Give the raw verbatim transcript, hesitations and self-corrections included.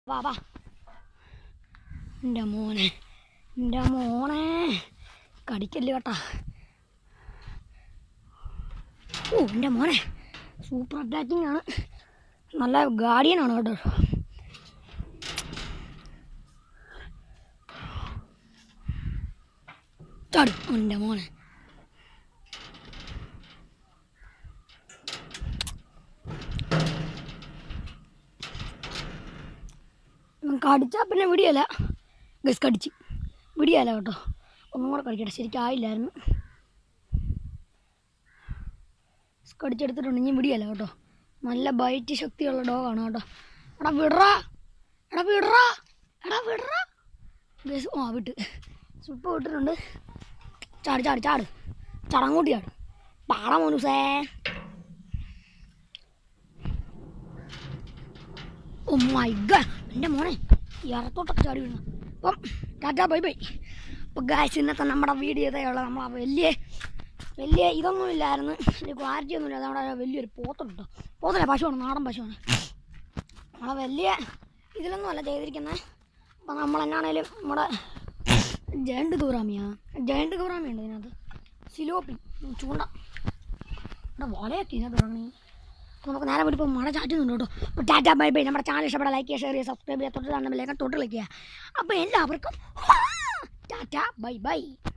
വാ വാ എൻ്റെ മോനെ എൻ്റെ മോനെ കടിക്കല്ലേ കേട്ടാ. ഓ എൻ്റെ മോനെ സൂപ്പർ അറ്റാക്കിംഗ് ആണ്, നല്ല ഗാർഡിയനാണ് കേട്ടോ. ചാടും എൻ്റെ മോനെ. കടിച്ചാൽ പിന്നെ വിടിയല്ല ഗസ്, കടിച്ച് വിടിയല്ല കേട്ടോ. ഒന്നും കൂടെ കടിക്കട്ടെ, ശരിക്കായില്ലായിരുന്നു. കടിച്ചെടുത്തിട്ടുണ്ട്, ഇനി വിടിയല്ല കേട്ടോ. നല്ല ബൈറ്റ് ശക്തിയുള്ള ഡോഗാണ് കേട്ടോ. എടാ വിടറാ, എടാ വിടറാ, എടാ വിടറാ ഗസ്. ആ വിട്ട് സുപ്പ വിട്ടിട്ടുണ്ട്. ചാട് ചാട് ചാട് ചടങ്ങൂട്ടി ചാട് പാടാ മോനുസേ. ഓ മൈ ഗോഡ് എൻ്റെ മോനെ ഇറത്തോട്ടൊക്കെ ചാടി വീഴുന്നു. അപ്പം ടാറ്റാ ബൈ ബൈ. അപ്പോൾ ഗായ്സ് ഇന്നത്തെ നമ്മുടെ വീഡിയോ ഇതേയുള്ള നമ്മൾ വലിയ വലിയ ഇതൊന്നും ഇല്ലായിരുന്നു, വലിയ ക്വാളിറ്റി ഒന്നും ഇല്ലാതെ നമ്മുടെ വലിയൊരു പോത്തുണ്ട്. പോത്തല്ല, പശുവാണ്, നാടൻ പശുവാണ്. നമ്മളെ വലിയ ഇതിലൊന്നും അല്ല ചെയ്തിരിക്കുന്നത്. അപ്പം നമ്മളെന്നാണേലും നമ്മുടെ ജയന്റ് ഗൗറാമിയാ ജയന്റ് ഗൗറാമിയുണ്ട് ഇതിനകത്ത്. സിലോപ്പി ചൂണ്ട ഇവിടെ വലയൊക്കെ ഇതിനകത്ത് തുടങ്ങി. നമുക്ക് നേരെ പോയിട്ട് ഇപ്പോൾ മഴ ചാറ്റുന്നുണ്ട് കേട്ടോ. അപ്പോൾ ടാറ്റാ ബൈ ബൈ. നമ്മുടെ ചാനൽ ഇഷ്ടപ്പെട്ട ലൈക്ക് ചെയ്യുക, ഷെയർ ചെയ്യുക, സബ്സ്ക്രൈബ് ചെയ്യുക, തൊട്ട് തന്നെ ബെല്ലൈക്കൺ തൊട്ട് കളിക്കുക. അപ്പോൾ എല്ലാവർക്കും ടാറ്റാ ബൈ ബൈ.